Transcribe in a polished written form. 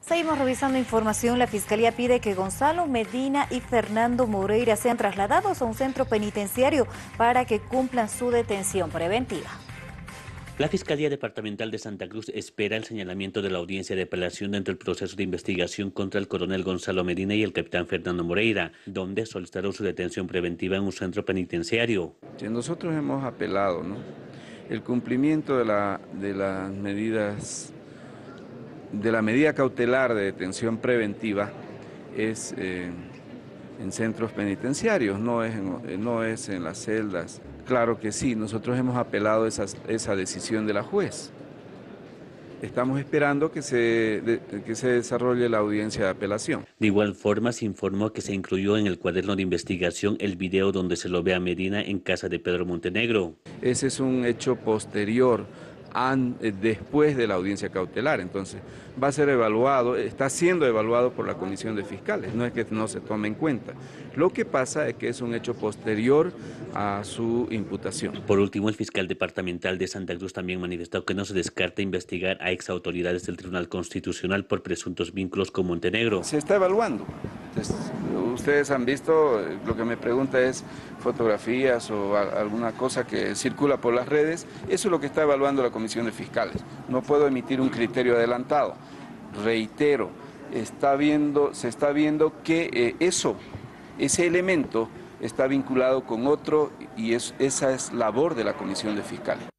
Seguimos revisando información. La Fiscalía pide que Gonzalo Medina y Fernando Moreira sean trasladados a un centro penitenciario para que cumplan su detención preventiva. La Fiscalía Departamental de Santa Cruz espera el señalamiento de la audiencia de apelación dentro del proceso de investigación contra el coronel Gonzalo Medina y el capitán Fernando Moreira, donde solicitaron su detención preventiva en un centro penitenciario. Nosotros hemos apelado, ¿no? El cumplimiento de las medidas, de la medida cautelar de detención preventiva es en centros penitenciarios, no es en las celdas. Claro que sí, nosotros hemos apelado esa decisión de la juez. Estamos esperando que se desarrolle la audiencia de apelación. De igual forma, se informó que se incluyó en el cuaderno de investigación el video donde se lo ve a Medina en casa de Pedro Montenegro. Ese es un hecho posterior, después de la audiencia cautelar, entonces va a ser evaluado, está siendo evaluado por la Comisión de Fiscales, no es que no se tome en cuenta. Lo que pasa es que es un hecho posterior a su imputación. Por último, el fiscal departamental de Santa Cruz también manifestó que no se descarta investigar a exautoridades del Tribunal Constitucional por presuntos vínculos con Montenegro. Se está evaluando. Entonces, ustedes han visto, lo que me pregunta es fotografías o alguna cosa que circula por las redes, eso es lo que está evaluando la Comisión de Fiscales. No puedo emitir un criterio adelantado. Reitero, se está viendo que ese elemento está vinculado con otro y esa es labor de la Comisión de Fiscales.